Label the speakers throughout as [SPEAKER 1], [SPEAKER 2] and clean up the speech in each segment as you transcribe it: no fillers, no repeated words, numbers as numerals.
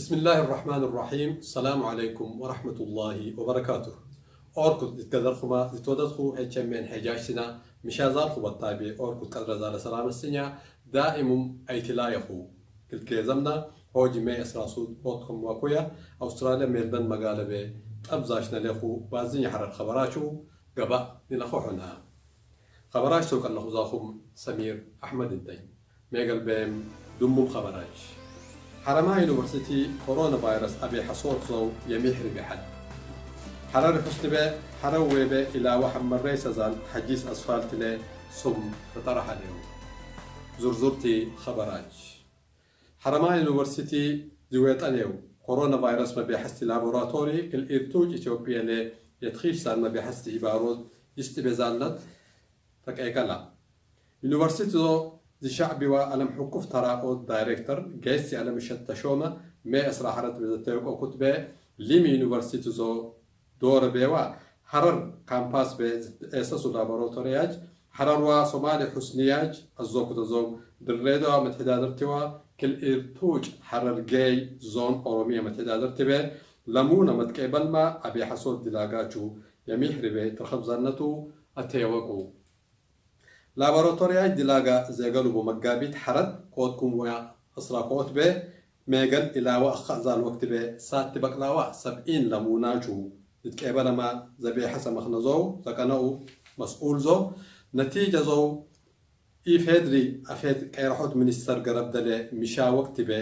[SPEAKER 1] بسم الله الرحمن الرحيم. السلام عليكم ورحمة الله وبركاته. أوركود تقدركما توددخو HMN حجاجتنا مشازالخو بالطابي أوركود قدر زال سلام السنة دائم أيتلايخو كل كيزمنا هوجي مي أسراسود بوتكم واكويا أستراليا ميلبن مقالبة أبزاشنا ليخو بازين يحرر خبراتشو قبا نلخوحنا خبراج سوق الله زاخم سمير أحمد الدين ميقل بيم دمو خبراج حرماء يونيفرسيتي كورونا فيروس أبي حصور زو يميحري بحد حرارة حسنبه حروبه إلى وحمر رئيس زال حجيس أسفالت له سم بطرح اليوم زرزرتي خبراج حرماء يونيفرسيتي زويت اليوم كورونا فيروس ما بيحس لابوراتوري الإرتوج إثيوبيا له يتخيش سال ما بيحس إبارود يستبزالت تكأكلا يونيفرسيتي زو زي شعبي وألم حقوف تراقود دايركتور جيسي ألم الشتشومة ما أسرع حرت بزتوك أو كتبه ليمي يونيفرسيتي زو دور بيوا حرر كامباس بأساس لابوراتورياج حرر وصومالي حسنياج الزوك تزوم دريدو متحدادرتوا كل إرتوج حرر جاي زون أورومية متحدادرتبه لمونا متكيبل ما أبي حصول دلاغاتشو يميحري بي ترخب زنتو أتيوكو لابوراتورياج دلاغا زيغلو بمقابيت حرد قوتكم ويا أسرا قوت به ميغل إلى وأخذ الوقت به سات بقلاوا 70 لموناجو يتكيبل ما زبي حسن مخنزو زكانو مسؤول زو نتيجة زو إفادري أفاد كيرحوت منستر قرب دلي مشا وقت به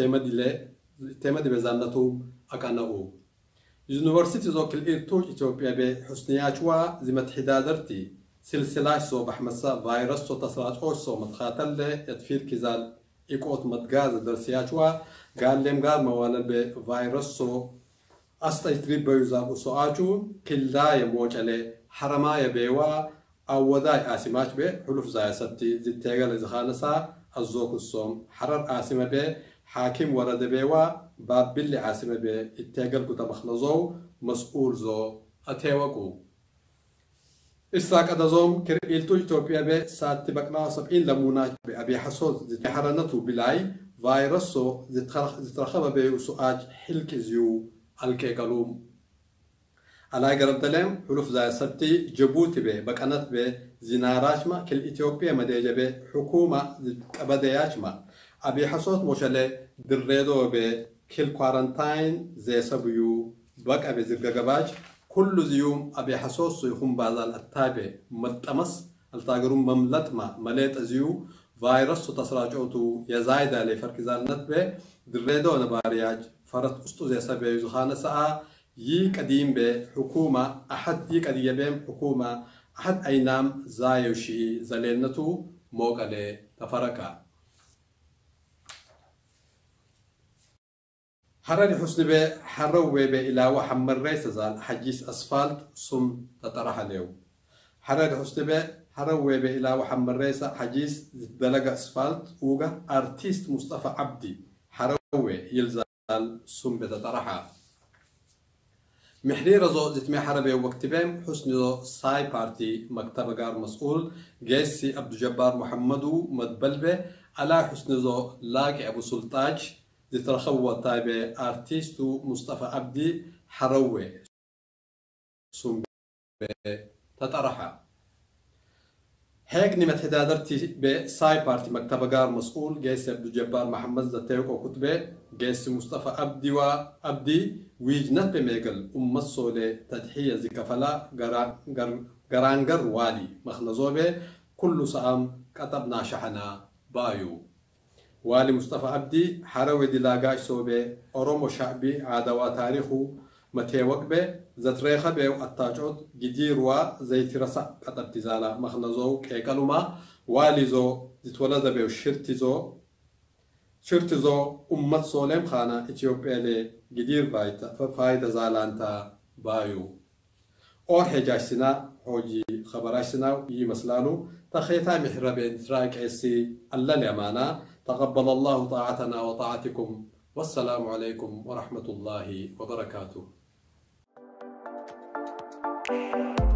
[SPEAKER 1] اتمد بزانتو أكانو يونيفرسيتي زو كل إرتوج إثيوبيا بحسنياجوا زي متحدادرتي سلسلة سو بحمسة فيروس سو تصرات أو سو متخاتل له يتفير كزال إقوت متغاز درسياتوا قال لهم قال موالا بفيروس سو أستا يتريب بيوزاب وسو آجو كلا يموج عليه حرمايا بيوا أو وداي آسماج بي حلوف زايا ستي زي تيغل زخانسا الزوك السوم حرر آسمة بي حاكم ورد بيوا باب باللي آسمة بي التيغل كتا مخنزو مسؤول زو أتيوكو إسلاك أدازوم كريلتو إثيوبيا به سات بقنا 70 لموناج بأبي حصول زي حرنتو بلاي فيروسو زي ترخب به وسؤاج حلك زيو الكيكالوم على قرب دلم حلوف زي سبتي جبوتي به بقنات به زيناراجما كل إثيوبيا مديجة به حكومة أبدياجما أبي حصول موشله دريدو به كل كوارنتاين زي سبيو بق أبي زرقاقباج كل يوم أبي حسوس يخون بعض التابع متمس التاجرون مملتما مليت أزيو فيروس تصراجعتو يزايد على فرق زالنت به دريدو نبارياج فرط أستو زي سبع يزخانة ساعة قديم به حكومة أحد قديم به حكومة أحد أينام زايوشي زلينتو موقع تفرقا حراري حسن به حروي به إلى وحمر رئيس زال حجيس أسفلت سم تطرح اليوم حراري حسن به حروي به إلى وحمر رئيس حجيس دلق أسفلت وجا أرتيست مصطفى عبدي حروي يلزال سم بتطرحها محرير زو زتمي حربي وكتبهم حسن زو ساي بارتي مكتب قار مسؤول جيسي عبد الجبار محمدو مدبلبه على حسن زو لاقي أبو سلطاج ترخوا تابع أرتيستو مصطفى عبدي حروي سم تطرحها هيك نمت حدادرتي بساي بارتي مكتب قار مسؤول جيسي عبد الجبار محمد زتيوك وكتبه جيسي مصطفى عبدي وعبدي ويجنت بميقل الصولة تضحية زي كفلا قرانقر والي مخنزوبه كل سام كتبنا شحنا بايو والي مصطفى عبدي حروي دلاغاش صوبه أورومو شعبي عادوا تاريخو متيوك به زتريخه به التاجود جديروا زي ترسا قطب تزالا مخنزو كيكالوما والي زو زتولد به شرط زو أمت سولم خانة إثيوبيا لي جدير فايدة زالانتا بايو اور حجاشنا حوجي خبراشنا يمسلانو تخيطا محربين تراك عسي الله الأمانة تقبل الله طاعتنا وطاعتكم والسلام عليكم ورحمة الله وبركاته.